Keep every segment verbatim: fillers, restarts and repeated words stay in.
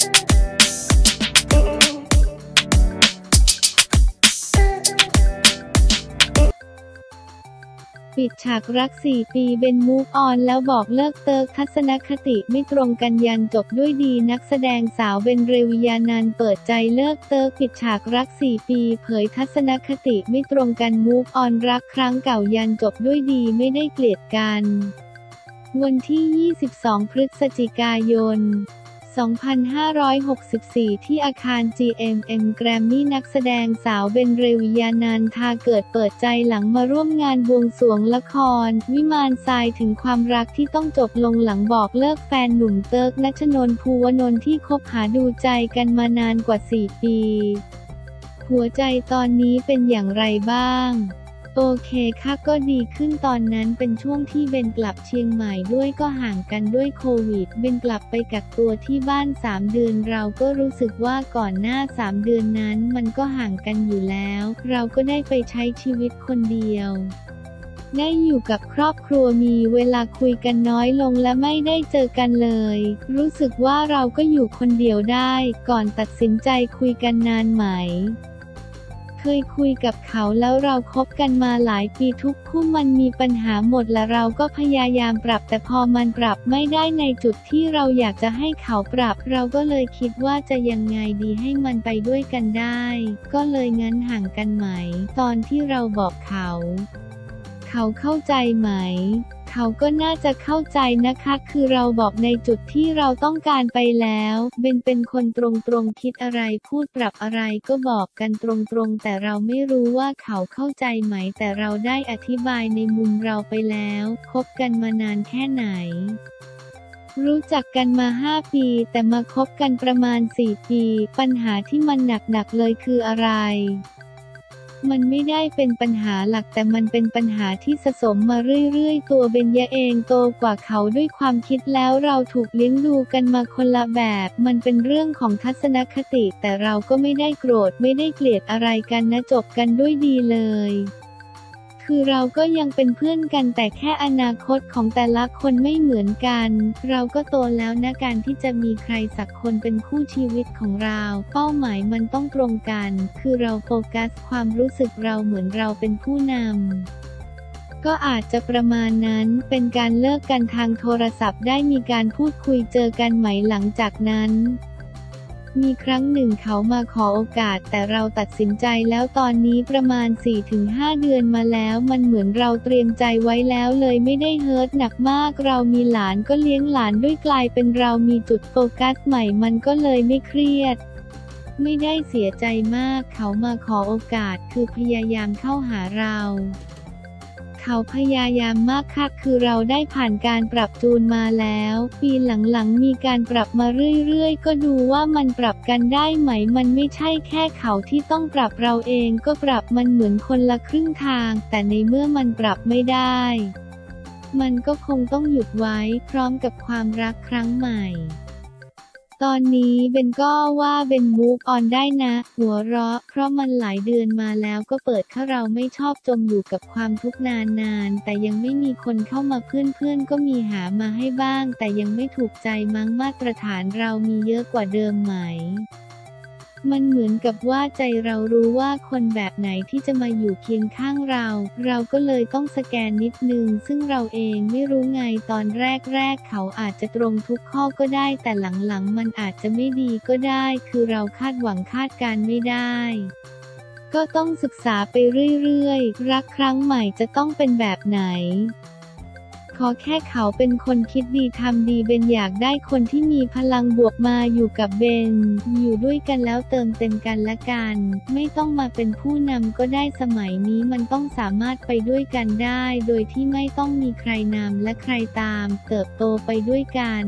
ปิดฉากรักสี่ปีเบนมูฟออนแล้วบอกเลิกเติร์กทัศนคติไม่ตรงกันยันจบด้วยดีนักแสดงสาวเบนเรวิยานันท์เปิดใจเลิกเติร์กปิดฉากรักสี่ปีเผยทัศนคติไม่ตรงกันมูฟออนรักครั้งเก่ายันจบด้วยดีไม่ได้เกลียดกันวันที่ยี่สิบสองพฤศจิกายนสองพันห้าร้อยหกสิบสี่ที่อาคาร จี เอ็ม เอ็ม Grammy นักแสดงสาวเบนเรวิยานันทาเกิดเปิดใจหลังมาร่วมงานบวงสรวงละครวิมานทรายถึงความรักที่ต้องจบลงหลังบอกเลิกแฟนหนุ่มเติร์กณชนนท์ ภูวนนท์ที่คบหาดูใจกันมานานกว่าสี่ปีหัวใจตอนนี้เป็นอย่างไรบ้างโอเคค่ะก็ดีขึ้นตอนนั้นเป็นช่วงที่เบนกลับเชียงใหม่ด้วยก็ห่างกันด้วยโควิดเบนกลับไปกักตัวที่บ้านสามเดือนเราก็รู้สึกว่าก่อนหน้าสามเดือนนั้นมันก็ห่างกันอยู่แล้วเราก็ได้ไปใช้ชีวิตคนเดียวได้อยู่กับครอบครัวมีเวลาคุยกันน้อยลงและไม่ได้เจอกันเลยรู้สึกว่าเราก็อยู่คนเดียวได้ก่อนตัดสินใจคุยกันนานไหมเคยคุยกับเขาแล้วเราคบกันมาหลายปีทุกคู่มันมีปัญหาหมดและเราก็พยายามปรับแต่พอมันปรับไม่ได้ในจุดที่เราอยากจะให้เขาปรับเราก็เลยคิดว่าจะยังไงดีให้มันไปด้วยกันได้ก็เลยงั้นห่างกันไหมตอนที่เราบอกเขาเขาเข้าใจไหมเขาก็น่าจะเข้าใจนะคะคือเราบอกในจุดที่เราต้องการไปแล้วเบนเป็นคนตรงๆคิดอะไรพูดปรับอะไรก็บอกกันตรงๆแต่เราไม่รู้ว่าเขาเข้าใจไหมแต่เราได้อธิบายในมุมเราไปแล้วคบกันมานานแค่ไหนรู้จักกันมาห้าปีแต่มาคบกันประมาณสี่ปีปัญหาที่มันหนักๆเลยคืออะไรมันไม่ได้เป็นปัญหาหลักแต่มันเป็นปัญหาที่สะสมมาเรื่อยๆตัวเบญญาเองโตกว่าเขาด้วยความคิดแล้วเราถูกเลี้ยงดูกันมาคนละแบบมันเป็นเรื่องของทัศนคติแต่เราก็ไม่ได้โกรธไม่ได้เกลียดอะไรกันนะจบกันด้วยดีเลยคือเราก็ยังเป็นเพื่อนกันแต่แค่อนาคตของแต่ละคนไม่เหมือนกันเราก็โตแล้วนะการที่จะมีใครสักคนเป็นคู่ชีวิตของเราเป้าหมายมันต้องตรงกันคือเราโฟกัสความรู้สึกเราเหมือนเราเป็นผู้นำก็อาจจะประมาณนั้นเป็นการเลิกกันทางโทรศัพท์ได้มีการพูดคุยเจอกันไหมหลังจากนั้นมีครั้งหนึ่งเขามาขอโอกาสแต่เราตัดสินใจแล้วตอนนี้ประมาณ สี่ถึงห้า เดือนมาแล้วมันเหมือนเราเตรียมใจไว้แล้วเลยไม่ได้เฮิร์ตหนักมากเรามีหลานก็เลี้ยงหลานด้วยกลายเป็นเรามีจุดโฟกัสใหม่มันก็เลยไม่เครียดไม่ได้เสียใจมากเขามาขอโอกาสคือพยายามเข้าหาเราเขาพยายามมากค่ะคือเราได้ผ่านการปรับจูนมาแล้วปีหลังๆมีการปรับมาเรื่อยๆก็ดูว่ามันปรับกันได้ไหมมันไม่ใช่แค่เขาที่ต้องปรับเราเองก็ปรับมันเหมือนคนละครึ่งทางแต่ในเมื่อมันปรับไม่ได้มันก็คงต้องหยุดไว้พร้อมกับความรักครั้งใหม่ตอนนี้เบนก็ว่าเบนมูฟออนได้นะหัวเราะเพราะมันหลายเดือนมาแล้วก็เปิดค่ะเราไม่ชอบจมอยู่กับความทุกข์นานๆแต่ยังไม่มีคนเข้ามาเพื่อนๆก็มีหามาให้บ้างแต่ยังไม่ถูกใจมั้งมาตรฐานเรามีเยอะกว่าเดิมไหมมันเหมือนกับว่าใจเรารู้ว่าคนแบบไหนที่จะมาอยู่เคียงข้างเราเราก็เลยต้องสแกนนิดนึงซึ่งเราเองไม่รู้ไงตอนแรกๆเขาอาจจะตรงทุกข้อก็ได้แต่หลังๆมันอาจจะไม่ดีก็ได้คือเราคาดหวังคาดการไม่ได้ก็ต้องศึกษาไปเรื่อยๆรักครั้งใหม่จะต้องเป็นแบบไหนขอแค่เขาเป็นคนคิดดีทำดีเบนอยากได้คนที่มีพลังบวกมาอยู่กับเบนอยู่ด้วยกันแล้วเติมเต็มกันและกันไม่ต้องมาเป็นผู้นำก็ได้สมัยนี้มันต้องสามารถไปด้วยกันได้โดยที่ไม่ต้องมีใครนำและใครตามเติบโตไปด้วยกัน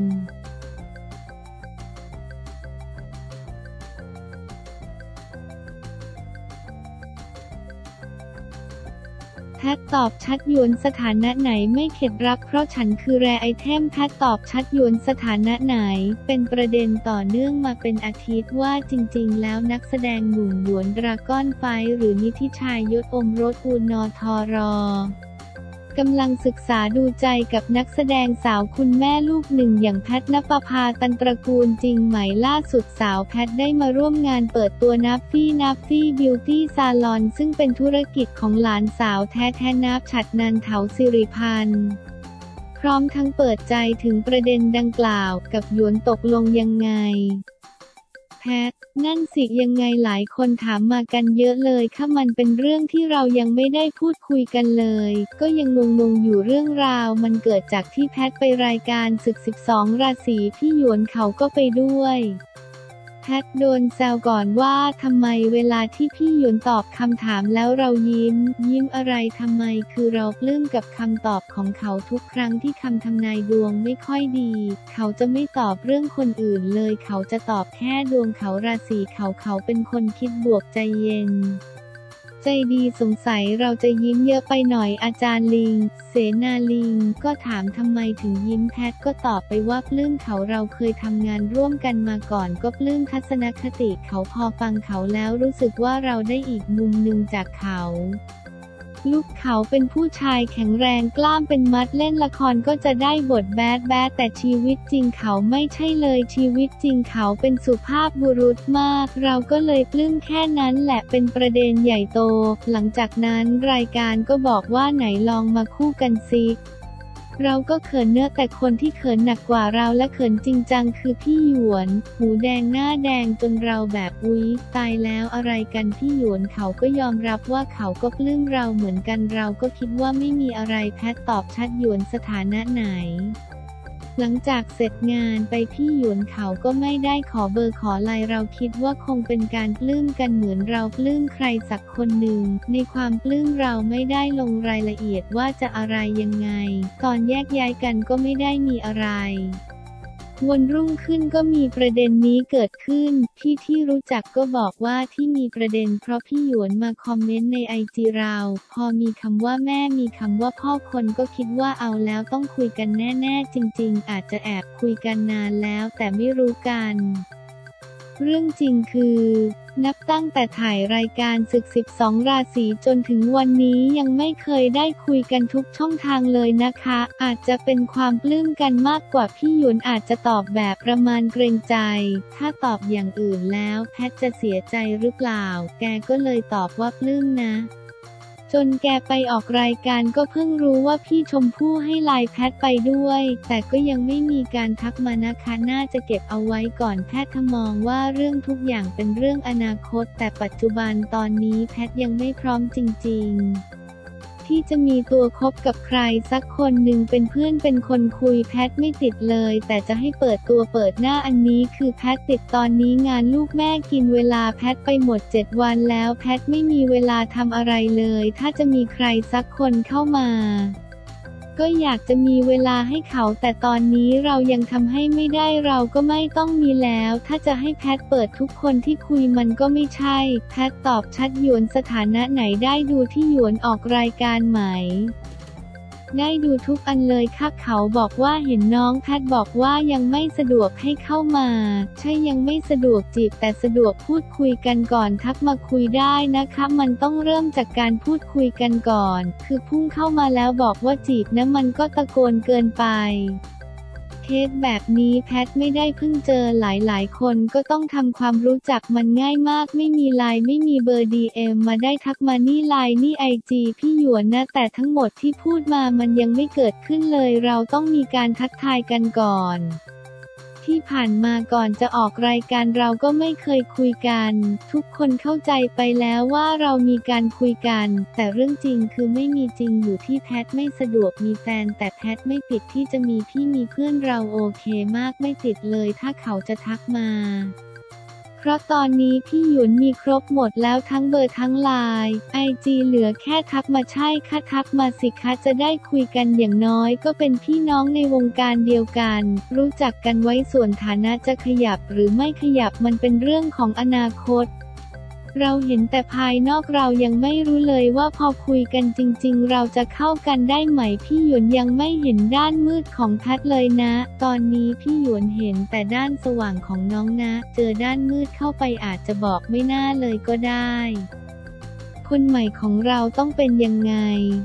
แพทตอบชัดหยวนสถานะไหนไม่เข็ดรักเพราะฉันคือแรไอเทมแพทตอบชัดหยวนสถานะไหนเป็นประเด็นต่อเนื่องมาเป็นอาทิตย์ว่าจริงๆแล้วนักแสดงหนุ่มหยวนดราก้อนไฟท์หรือนิธิชัยยศอมรสอุนทรกำลังศึกษาดูใจกับนักแสดงสาวคุณแม่ลูกหนึ่งอย่างแพทณปภาตันตระกูลจริงไหมล่าสุดสาวแพทได้มาร่วมงานเปิดตัวนับฟี่นับฟี่บิวตี้ซาลอนซึ่งเป็นธุรกิจของหลานสาวแท้แท้นับฉัตรนันท์เถาสิริพันธ์พร้อมทั้งเปิดใจถึงประเด็นดังกล่าวกับหยวนตกลงยังไงแพทนั่นสิยังไงหลายคนถามมากันเยอะเลยค่ะมันเป็นเรื่องที่เรายังไม่ได้พูดคุยกันเลยก็ยังงงๆอยู่เรื่องราวมันเกิดจากที่แพทไปรายการศึกสิบสองราศีพี่หยวนเขาก็ไปด้วยแพทโดนแซวก่อนว่าทำไมเวลาที่พี่หยวนตอบคำถามแล้วเรายิ้มยิ้มอะไรทำไมคือเราปลื้มกับคำตอบของเขาทุกครั้งที่คำทำนายดวงไม่ค่อยดีเขาจะไม่ตอบเรื่องคนอื่นเลยเขาจะตอบแค่ดวงเขาราศีเขาเขาเป็นคนคิดบวกใจเย็นใจดีสงสัยเราจะยิ้มเยอะไปหน่อยอาจารย์ลิงเสนาลิงก็ถามทำไมถึงยิ้มแพทก็ตอบไปว่าปลื้มเขาเราเคยทำงานร่วมกันมาก่อนก็ปลื้มทัศนคติเขาพอฟังเขาแล้วรู้สึกว่าเราได้อีกมุมหนึ่งจากเขาลูกเขาเป็นผู้ชายแข็งแรงกล้ามเป็นมัดเล่นละครก็จะได้บทแบดแบดแต่ชีวิตจริงเขาไม่ใช่เลยชีวิตจริงเขาเป็นสุภาพบุรุษมากเราก็เลยปลื้มแค่นั้นแหละเป็นประเด็นใหญ่โตหลังจากนั้นรายการก็บอกว่าไหนลองมาคู่กันซิเราก็เขินเนื้อแต่คนที่เขินหนักกว่าเราและเขินจริงจังคือพี่หยวนหูแดงหน้าแดงจนเราแบบอุ๊ยตายแล้วอะไรกันพี่หยวนเขาก็ยอมรับว่าเขาก็ปลื้มเราเหมือนกันเราก็คิดว่าไม่มีอะไรแพทตอบชัดหยวนสถานะไหนหลังจากเสร็จงานไปพี่หยวนเขาก็ไม่ได้ขอเบอร์ขอไลน์เราคิดว่าคงเป็นการปลื้มกันเหมือนเราปลื้มใครสักคนหนึ่งในความปลื้มเราไม่ได้ลงรายละเอียดว่าจะอะไรยังไงตอนแยกย้ายกันก็ไม่ได้มีอะไรวันรุ่งขึ้นก็มีประเด็นนี้เกิดขึ้นพี่ที่รู้จักก็บอกว่าที่มีประเด็นเพราะพี่หยวนมาคอมเมนต์ในไอจีเราพอมีคำว่าแม่มีคำว่าพ่อคนก็คิดว่าเอาแล้วต้องคุยกันแน่ๆจริงๆอาจจะแอบคุยกันนานแล้วแต่ไม่รู้กันเรื่องจริงคือนับตั้งแต่ถ่ายรายการศึกสิบสองราศีจนถึงวันนี้ยังไม่เคยได้คุยกันทุกช่องทางเลยนะคะอาจจะเป็นความปลื้มกันมากกว่าพี่หยวนอาจจะตอบแบบประมาณเกรงใจถ้าตอบอย่างอื่นแล้วแพทจะเสียใจหรือเปล่าแกก็เลยตอบว่าปลื้มนะจนแกไปออกรายการก็เพิ่งรู้ว่าพี่ชมพู่ให้ไลน์แพทไปด้วยแต่ก็ยังไม่มีการทักมานะคะน่าจะเก็บเอาไว้ก่อนแพทมองว่าเรื่องทุกอย่างเป็นเรื่องอนาคตแต่ปัจจุบันตอนนี้แพทยังไม่พร้อมจริงๆที่จะมีตัวคบกับใครสักคนหนึ่งเป็นเพื่อนเป็นคนคุยแพทไม่ติดเลยแต่จะให้เปิดตัวเปิดหน้าอันนี้คือแพทติดตอนนี้งานลูกแม่กินเวลาแพทไปหมดเจ็ดวันแล้วแพทไม่มีเวลาทำอะไรเลยถ้าจะมีใครสักคนเข้ามาก็อยากจะมีเวลาให้เขาแต่ตอนนี้เรายังทำให้ไม่ได้เราก็ไม่ต้องมีแล้วถ้าจะให้แพทเปิดทุกคนที่คุยมันก็ไม่ใช่แพทตอบชัดหยวนสถานะไหนได้ดูที่หยวนออกรายการไหมได้ดูทุกอันเลยค่ะเขาบอกว่าเห็นน้องแพทบอกว่ายังไม่สะดวกให้เข้ามาใช่ยังไม่สะดวกจีบแต่สะดวกพูดคุยกันก่อนทักมาคุยได้นะคะมันต้องเริ่มจากการพูดคุยกันก่อนคือพุ่งเข้ามาแล้วบอกว่าจีบนะมันก็ตะโกนเกินไปเคสแบบนี้แพทไม่ได้เพิ่งเจอหลายๆคนก็ต้องทำความรู้จักมันง่ายมากไม่มีไลน์ไม่มีเบอร์ ดี เอ็ม มาได้ทักมานี่ไลน์นี่ไอจีพี่หยวนนะแต่ทั้งหมดที่พูดมามันยังไม่เกิดขึ้นเลยเราต้องมีการทักทายกันก่อนที่ผ่านมาก่อนจะออกรายการเราก็ไม่เคยคุยกันทุกคนเข้าใจไปแล้วว่าเรามีการคุยกันแต่เรื่องจริงคือไม่มีจริงอยู่ที่แพทไม่สะดวกมีแฟนแต่แพทไม่ปิดที่จะมีพี่มีเพื่อนเราโอเคมากไม่ติดเลยถ้าเขาจะทักมาเพราะตอนนี้พี่หยวนมีครบหมดแล้วทั้งเบอร์ทั้งไลน์ไอจีเหลือแค่ทักมาใช่ค่ะทักมาสิคะจะได้คุยกันอย่างน้อยก็เป็นพี่น้องในวงการเดียวกันรู้จักกันไว้ส่วนฐานะจะขยับหรือไม่ขยับมันเป็นเรื่องของอนาคตเราเห็นแต่ภายนอกเรายังไม่รู้เลยว่าพอคุยกันจริงๆเราจะเข้ากันได้ไหมพี่หยวนยังไม่เห็นด้านมืดของแพทเลยนะตอนนี้พี่หยวนเห็นแต่ด้านสว่างของน้องนะเจอด้านมืดเข้าไปอาจจะบอกไม่น่าเลยก็ได้คนใหม่ของเราต้องเป็นยังไง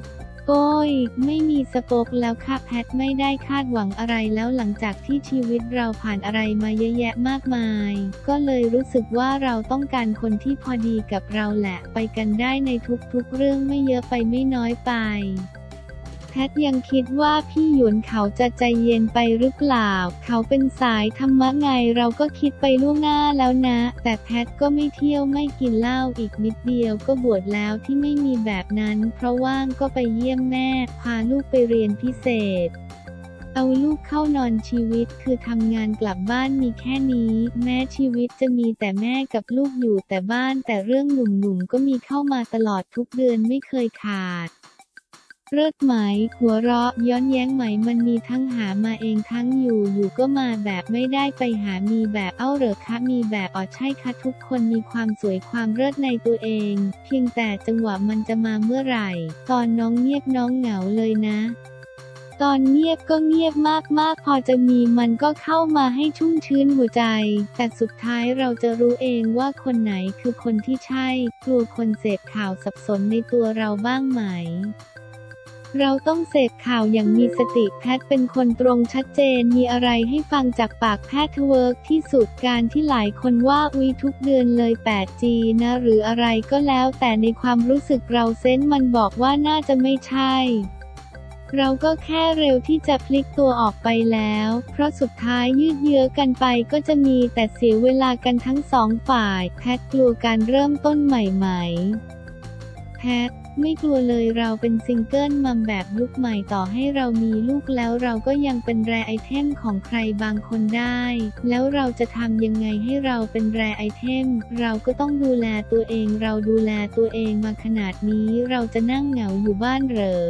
โอ้ยไม่มีสโปกแล้วค่ะแพทไม่ได้คาดหวังอะไรแล้วหลังจากที่ชีวิตเราผ่านอะไรมาเยอะแยะมากมายก็เลยรู้สึกว่าเราต้องการคนที่พอดีกับเราแหละไปกันได้ในทุกๆเรื่องไม่เยอะไปไม่น้อยไปแพทยังคิดว่าพี่หยวนเขาจะใจเย็นไปหรือเปล่าเขาเป็นสายธรรมะไงเราก็คิดไปล่วงหน้าแล้วนะแต่แพทก็ไม่เที่ยวไม่กินเหล้าอีกนิดเดียวก็บวชแล้วที่ไม่มีแบบนั้นเพราะว่างก็ไปเยี่ยมแม่พาลูกไปเรียนพิเศษเอาลูกเข้านอนชีวิตคือทำงานกลับบ้านมีแค่นี้แม้ชีวิตจะมีแต่แม่กับลูกอยู่แต่บ้านแต่เรื่องหนุ่มๆก็มีเข้ามาตลอดทุกเดือนไม่เคยขาดเลิศไหมหัวเราะย้อนแย้งไหมมันมีทั้งหามาเองทั้งอยู่อยู่ก็มาแบบไม่ได้ไปหามีแบบเอ้าเหรอคะมีแบบอ๋อใช่ค่ะทุกคนมีความสวยความเลิศในตัวเองเพียงแต่จังหวะมันจะมาเมื่อไหร่ตอนน้องเงียบน้องเหงาเลยนะตอนเงียบก็เงียบมากๆพอจะมีมันก็เข้ามาให้ชุ่มชื้นหัวใจแต่สุดท้ายเราจะรู้เองว่าคนไหนคือคนที่ใช่กลัวคนเสพข่าวสับสนในตัวเราบ้างไหมเราต้องเสพข่าวอย่างมีสติแพทย์เป็นคนตรงชัดเจนมีอะไรให้ฟังจากปากแพทย์เวิร์กที่สุดการที่หลายคนว่าอุ๊ยทุกเดือนเลย แปดจี นะหรืออะไรก็แล้วแต่ในความรู้สึกเราเซนส์มันบอกว่าน่าจะไม่ใช่เราก็แค่เร็วที่จะพลิกตัวออกไปแล้วเพราะสุดท้ายยืดเยื้อกันไปก็จะมีแต่เสียเวลากันทั้งสองฝ่ายแพทย์กลัวการเริ่มต้นใหม่ๆแพทย์ไม่กลัวเลยเราเป็นซิงเกิลมัมแบบยุคใหม่ต่อให้เรามีลูกแล้วเราก็ยังเป็นแรไอเทมของใครบางคนได้แล้วเราจะทำยังไงให้เราเป็นแรไอเทมเราก็ต้องดูแลตัวเองเราดูแลตัวเองมาขนาดนี้เราจะนั่งเหงาอยู่บ้านเหรอ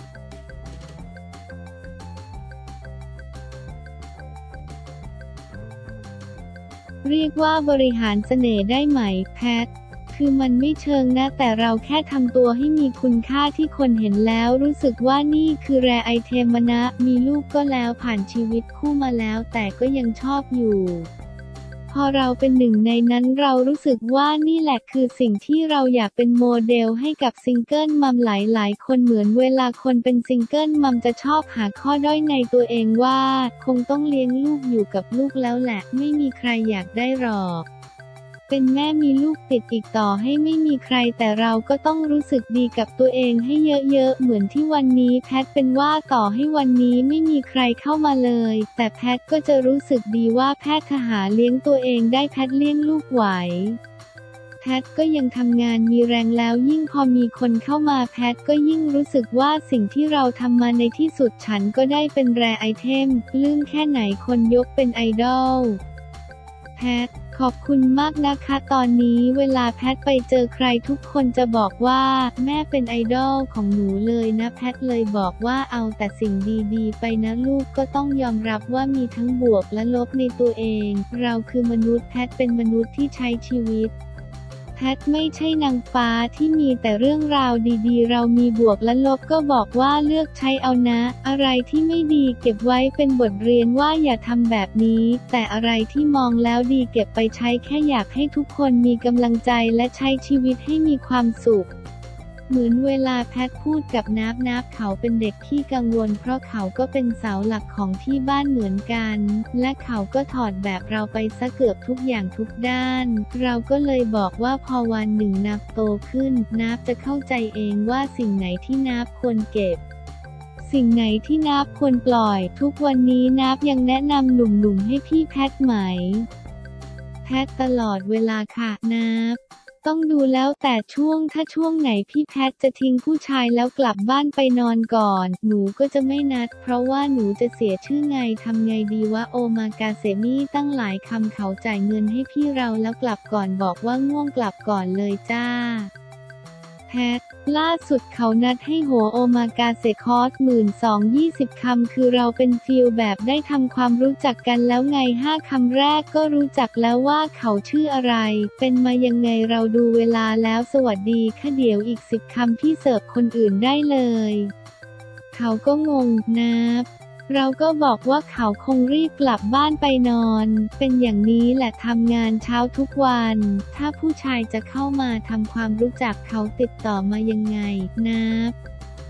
เรียกว่าบริหารเสน่ห์ได้ไหมแพทคือมันไม่เชิงนะแต่เราแค่ทำตัวให้มีคุณค่าที่คนเห็นแล้วรู้สึกว่านี่คือแรไอเทมนะมีลูกก็แล้วผ่านชีวิตคู่มาแล้วแต่ก็ยังชอบอยู่พอเราเป็นหนึ่งในนั้นเรารู้สึกว่านี่แหละคือสิ่งที่เราอยากเป็นโมเดลให้กับซิงเกิลมัมหลายๆคนเหมือนเวลาคนเป็นซิงเกิลมัมจะชอบหาข้อด้อยในตัวเองว่าคงต้องเลี้ยงลูกอยู่กับลูกแล้วแหละไม่มีใครอยากได้หรอกเป็นแม่มีลูกติดอีกต่อให้ไม่มีใครแต่เราก็ต้องรู้สึกดีกับตัวเองให้เยอะๆเหมือนที่วันนี้แพทเป็นว่าต่อให้วันนี้ไม่มีใครเข้ามาเลยแต่แพทก็จะรู้สึกดีว่าแพทหาเลี้ยงตัวเองได้แพทเลี้ยงลูกไหวแพทก็ยังทำงานมีแรงแล้วยิ่งพอมีคนเข้ามาแพทก็ยิ่งรู้สึกว่าสิ่งที่เราทำมาในที่สุดฉันก็ได้เป็นแรไอเทมปลื้มแค่ไหนคนยกเป็นไอดอลแพทขอบคุณมากนะคะตอนนี้เวลาแพทไปเจอใครทุกคนจะบอกว่าแม่เป็นไอดอลของหนูเลยนะแพทเลยบอกว่าเอาแต่สิ่งดีๆไปนะลูกก็ต้องยอมรับว่ามีทั้งบวกและลบในตัวเองเราคือมนุษย์แพทเป็นมนุษย์ที่ใช้ชีวิตแพทไม่ใช่นางฟ้าที่มีแต่เรื่องราวดีๆเรามีบวกและลบก็บอกว่าเลือกใช้เอานะอะไรที่ไม่ดีเก็บไว้เป็นบทเรียนว่าอย่าทำแบบนี้แต่อะไรที่มองแล้วดีเก็บไปใช้แค่อยากให้ทุกคนมีกำลังใจและใช้ชีวิตให้มีความสุขเหมือนเวลาแพทพูดกับนับนับเขาเป็นเด็กที่กังวลเพราะเขาก็เป็นเสาหลักของที่บ้านเหมือนกันและเขาก็ถอดแบบเราไปซะเกือบทุกอย่างทุกด้านเราก็เลยบอกว่าพอวันหนึ่งนับโตขึ้นนับจะเข้าใจเองว่าสิ่งไหนที่นับควรเก็บสิ่งไหนที่นับควรปล่อยทุกวันนี้นับยังแนะนำหนุ่มๆให้พี่แพทไหมแพทตลอดเวลาค่ะนับต้องดูแล้วแต่ช่วงถ้าช่วงไหนพี่แพทจะทิ้งผู้ชายแล้วกลับบ้านไปนอนก่อนหนูก็จะไม่นัดเพราะว่าหนูจะเสียชื่อไงทำไงดีวะโอมากาเสมี่ตั้งหลายคำเขาจ่ายเงินให้พี่เราแล้วกลับก่อนบอกว่าง่วงกลับก่อนเลยจ้าแพทล่าสุดเขานัดให้หัวโอมากาเสคอร์สหมื่นสองยี่สิบคำคือเราเป็นฟีลแบบได้ทำความรู้จักกันแล้วไงห้าคำแรกก็รู้จักแล้วว่าเขาชื่ออะไรเป็นมายังไงเราดูเวลาแล้วสวัสดีค่ะเดี๋ยวอีกสิบคำพี่เสิร์ฟคนอื่นได้เลยเขาก็งงนับเราก็บอกว่าเขาคงรีบกลับบ้านไปนอนเป็นอย่างนี้แหละทำงานเช้าทุกวันถ้าผู้ชายจะเข้ามาทำความรู้จักเขาติดต่อมายังไงนับ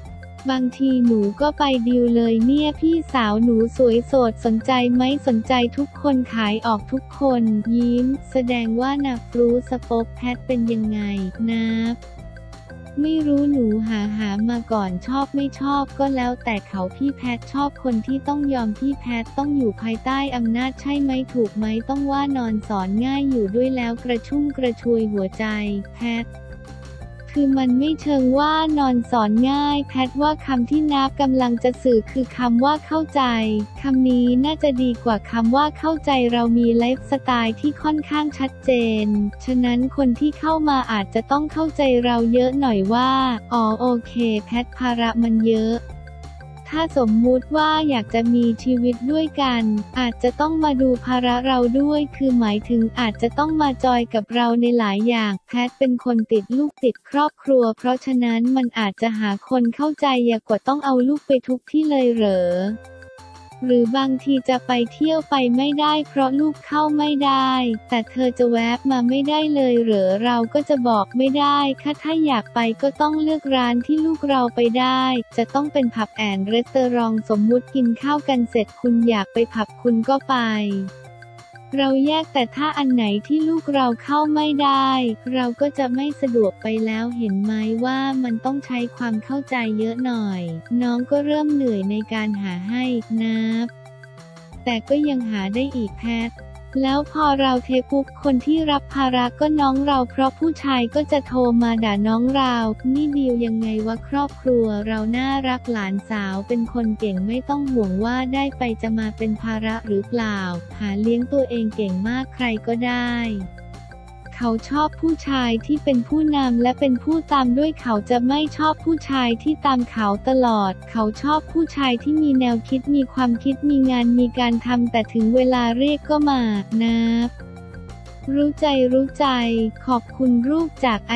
บางทีหนูก็ไปดีลเลยเนี่ยพี่สาวหนูสวยโสดสนใจไหมสนใจทุกคนขายออกทุกคนยิ้มแสดงว่านับรู้สปอกแพทเป็นยังไงนับไม่รู้หนูหาหามาก่อนชอบไม่ชอบก็แล้วแต่เขาพี่แพทชอบคนที่ต้องยอมพี่แพทต้องอยู่ภายใต้อำนาจใช่ไหมถูกไหมต้องว่านอนสอนง่ายอยู่ด้วยแล้วกระชุ่มกระชวยหัวใจแพทคือมันไม่เชิงว่านอนสอนง่ายแพทว่าคำที่นับกำลังจะสื่อคือคำว่าเข้าใจคำนี้น่าจะดีกว่าคำว่าเข้าใจเรามีไลฟ์สไตล์ที่ค่อนข้างชัดเจนฉะนั้นคนที่เข้ามาอาจจะต้องเข้าใจเราเยอะหน่อยว่าอ๋อโอเคแพทภาระมันเยอะถ้าสมมุติว่าอยากจะมีชีวิตด้วยกันอาจจะต้องมาดูภาระเราด้วยคือหมายถึงอาจจะต้องมาจอยกับเราในหลายอย่างแพทเป็นคนติดลูกติดครอบครัวเพราะฉะนั้นมันอาจจะหาคนเข้าใจยากกว่าต้องเอาลูกไปทุกที่เลยเหรอหรือบางทีจะไปเที่ยวไปไม่ได้เพราะลูกเข้าไม่ได้แต่เธอจะแวบมาไม่ได้เลยเหรอเราก็จะบอกไม่ได้ค่ะถ้าอยากไปก็ต้องเลือกร้านที่ลูกเราไปได้จะต้องเป็นผับแอนด์รีสอร์ทสมมุติกินข้าวกันเสร็จคุณอยากไปผับคุณก็ไปเราแยกแต่ถ้าอันไหนที่ลูกเราเข้าไม่ได้เราก็จะไม่สะดวกไปแล้วเห็นไหมว่ามันต้องใช้ความเข้าใจเยอะหน่อยน้องก็เริ่มเหนื่อยในการหาให้นับแต่ก็ยังหาได้อีกแพทแล้วพอเราเทปุ๊บคนที่รับภาระก็น้องเราเพราะผู้ชายก็จะโทรมาด่าน้องเรานี่ดีลยังไงวะครอบครัวเราน่ารักหลานสาวเป็นคนเก่งไม่ต้องห่วงว่าได้ไปจะมาเป็นภาระหรือเปล่าหาเลี้ยงตัวเองเก่งมากใครก็ได้เขาชอบผู้ชายที่เป็นผู้นำและเป็นผู้ตามด้วยเขาจะไม่ชอบผู้ชายที่ตามเขาตลอดเขาชอบผู้ชายที่มีแนวคิดมีความคิดมีงานมีการทำแต่ถึงเวลาเรียกก็มานับรู้ใจรู้ใจขอบคุณรูปจากไอ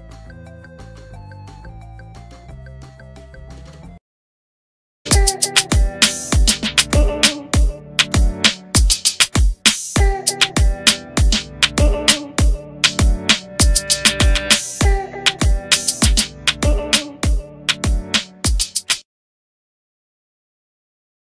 จี